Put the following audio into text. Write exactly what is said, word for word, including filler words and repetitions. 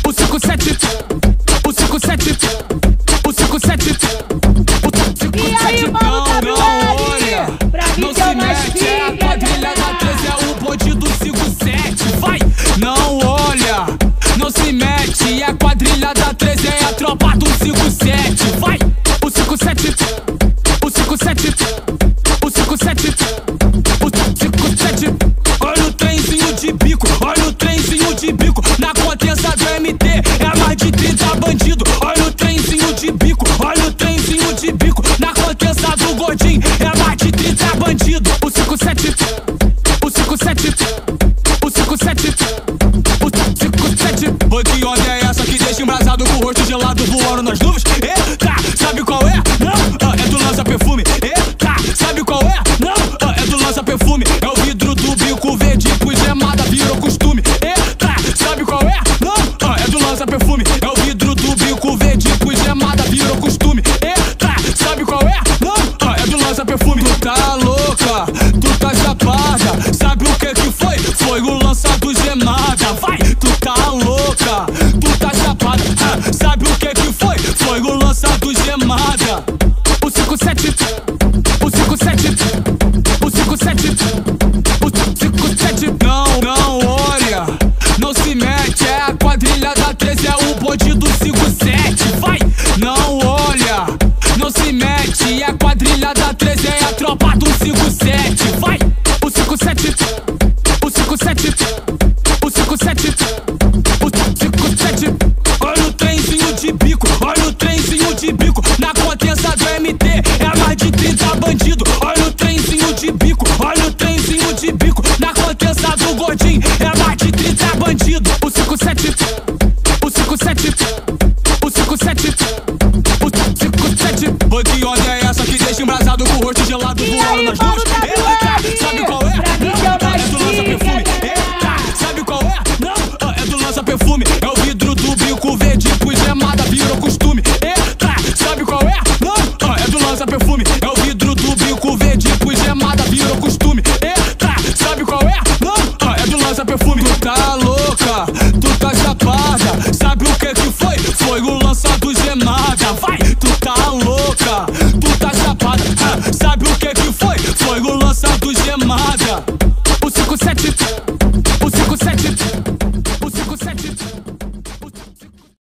o cinco sete, o cinco sete, o cinco sete, E aí, mano, tá não, olha, pra mim não que é se o mais mete, é a quadrilha da treze, é o bonde do cinco sete, vai, não olha, não se mete, é a quadrilha da treze, é a tropa do cinco sete, vai, o cinco sete, o cinco sete, o cinco sete, o cinco sete, olha o trenzinho de bico, olha o trenzinho de bico, na contença do M T, é mais de trinta bandido, olha o trenzinho de bico, olha o trenzinho de bico, na contença do gordinho, é mais de trinta bandido, o cinco sete, o cinco sete, o cinco sete, o cinco sete, oi, que onda é essa que deixa embrasado com o rosto gelado voando nas nuvens? Eita, sabe qual é? Não, ah, é do lança-perfume. Eita, sabe qual é? Não, ah, é do lança-perfume. É o vidro do bico verde, pois gemada virou costume. Eita, sabe qual é? Não, ah, é do lança-perfume. É o vidro do bico verde, pois gemada virou costume. Eita, sabe qual é? Não, ah, é do lança-perfume. Tu tá louca, tu tá chapada, sabe o que que foi? Foi o lança do gemada. Vai, tu tá louca, tu tá chapada, ah, sabe o que que foi? Foi o lança do gemada. O cinco sete, o cinco sete, o cinco sete, o cinco sete. Não, não olha, não se mete, é a quadrilha da treze, é o bonde do cinco sete. Vai, não olha, não se mete, é a quadrilha da treze, é a tropa do cinco sete. Vai, o cinco sete, o cinco sete, o cinco sete, o cinco sete. Olha o trenzinho de bico, olha o trenzinho de bico, na contença do M T, é mais de trinta bandido. Olha o trenzinho de bico, olha o trenzinho de bico, na contença do gordinho, é mais de trinta bandido. O cinco sete, o cinco sete, o cinco sete, o cinco sete. Oi, que onda é essa que deixa embrasado com o rosto gelado E voando aí, nas mano, nuvens? tá